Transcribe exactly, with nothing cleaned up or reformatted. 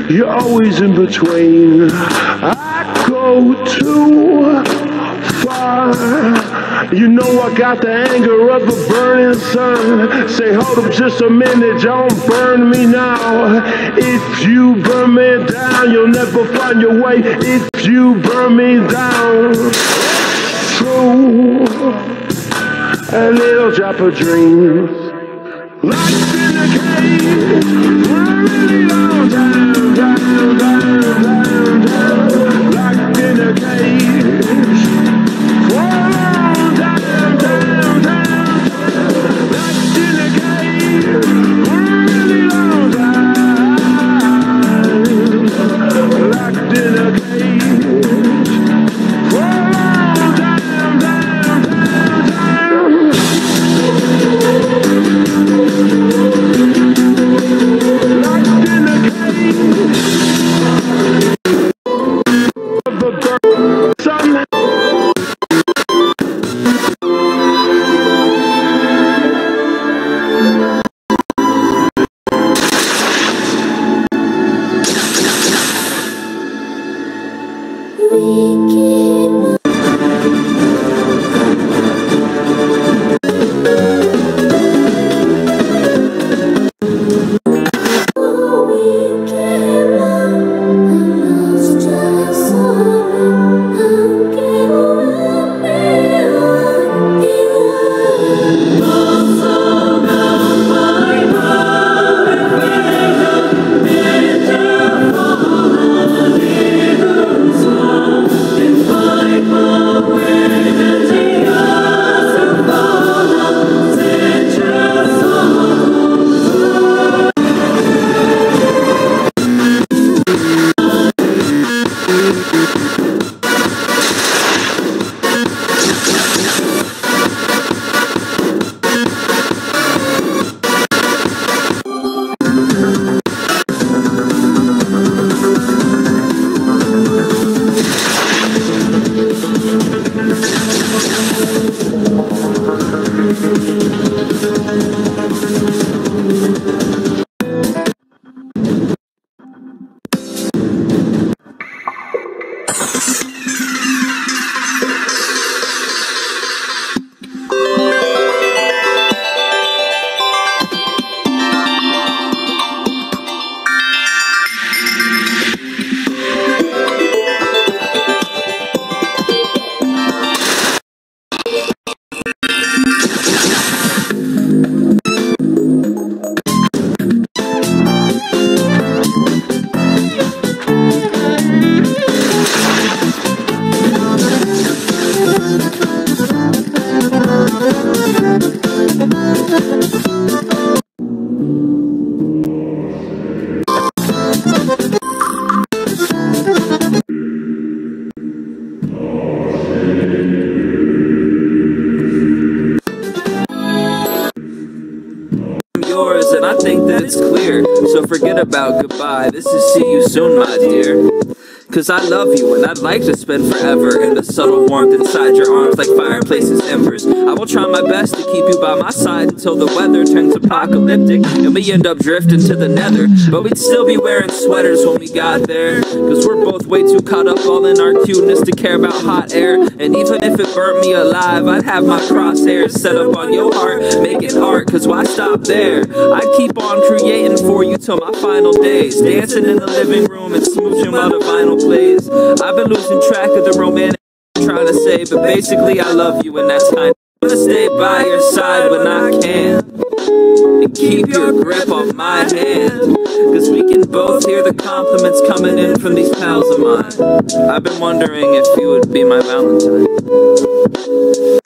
You're always in between. I go too far. You know I got the anger of a burning sun. Say, hold up just a minute, don't burn me now. If you burn me down, you'll never find your way. If you burn me down, true. A little drop of dreams, locked in a cage for a really long time, down, down, down, down. Locked in a cage for a long time, down, down, down. Locked in a cage for a really long time. Locked in a cage for a long time, down, down, down. Locked in a cage of the burning sun. And I think that it's clear, so forget about goodbye. This is see you soon, my dear. Cause I love you and I'd like to spend forever in the subtle warmth inside your arms like fireplace's embers. I will try my best to keep you by my side until the weather turns apocalyptic and we end up drifting to the nether. But we'd still be wearing sweaters when we got there, cause we're both way too caught up all in our cuteness to care about hot air. And even if it burnt me alive, I'd have my crosshairs set up on your heart, making art, cause why stop there? I'd keep on creating for you till my final days, dancing in the living room and smooching while the vinyl plays. I've been losing track of the romantic I'm trying to say, but basically I love you and that's kind of I'm gonna stay by your side when I can and keep your grip on my hand, cause we can both hear the compliments coming in from these pals of mine. I've been wondering if you would be my Valentine.